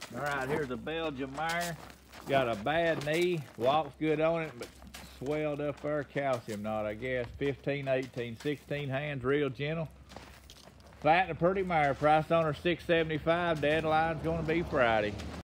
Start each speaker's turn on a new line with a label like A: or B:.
A: All right, here's a Belgian mare. Got a bad knee, walks good on it, but swelled up there, calcium knot, I guess. 15, 18, 16 hands, real gentle. Fat and a pretty mare, price on her $675. Deadline's gonna be Friday.